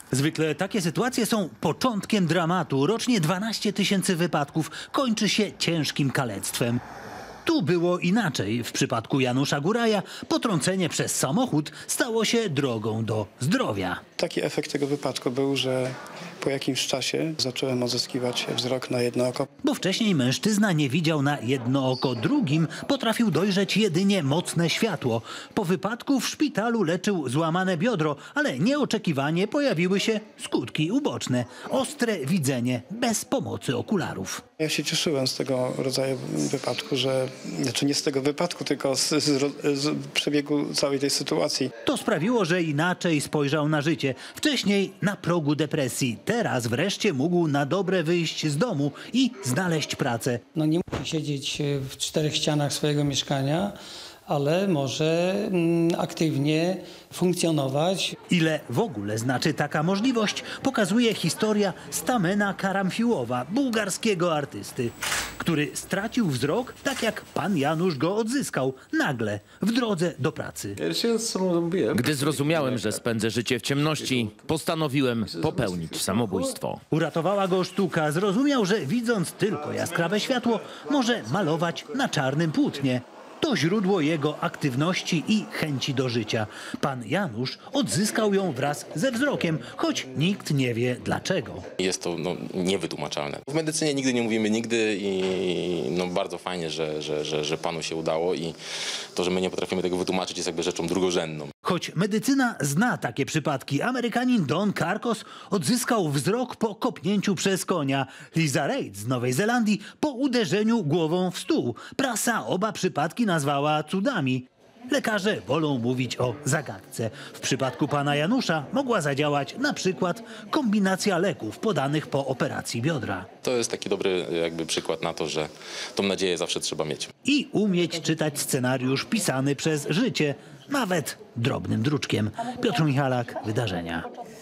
Zwykle takie sytuacje są początkiem dramatu. Rocznie 12 000 wypadków kończy się ciężkim kalectwem. Tu było inaczej. W przypadku Janusza Góraja potrącenie przez samochód stało się drogą do zdrowia. Taki efekt tego wypadku był, że po jakimś czasie zacząłem odzyskiwać wzrok na jedno oko. Bo wcześniej mężczyzna nie widział na jedno oko, drugim potrafił dojrzeć jedynie mocne światło. Po wypadku w szpitalu leczył złamane biodro, ale nieoczekiwanie pojawiły się skutki uboczne. Ostre widzenie bez pomocy okularów. Ja się cieszyłem z tego rodzaju wypadku, nie z tego wypadku, tylko z przebiegu całej tej sytuacji. To sprawiło, że inaczej spojrzał na życie. Wcześniej na progu depresji. Teraz wreszcie mógł na dobre wyjść z domu i znaleźć pracę. Nie musi siedzieć w czterech ścianach swojego mieszkania, ale może aktywnie funkcjonować. Ile w ogóle znaczy taka możliwość, pokazuje historia Stamena Karamfiłowa, bułgarskiego artysty, który stracił wzrok tak jak pan Janusz go odzyskał, nagle, w drodze do pracy. Gdy zrozumiałem, że spędzę życie w ciemności, postanowiłem popełnić samobójstwo. Uratowała go sztuka. Zrozumiał, że widząc tylko jaskrawe światło, może malować na czarnym płótnie. To źródło jego aktywności i chęci do życia. Pan Janusz odzyskał ją wraz ze wzrokiem, choć nikt nie wie dlaczego. Jest to niewytłumaczalne. W medycynie nigdy nie mówimy nigdy i bardzo fajnie, że panu się udało i to, że my nie potrafimy tego wytłumaczyć, jest jakby rzeczą drugorzędną. Choć medycyna zna takie przypadki, Amerykanin Don Carcos odzyskał wzrok po kopnięciu przez konia. Liza Reid z Nowej Zelandii po uderzeniu głową w stół. Prasa oba przypadki nazwała cudami. Lekarze wolą mówić o zagadce. W przypadku pana Janusza mogła zadziałać na przykład kombinacja leków podanych po operacji biodra. To jest taki dobry jakby przykład na to, że tą nadzieję zawsze trzeba mieć. I umieć czytać scenariusz pisany przez życie, nawet drobnym druczkiem. Piotr Michalak, Wydarzenia.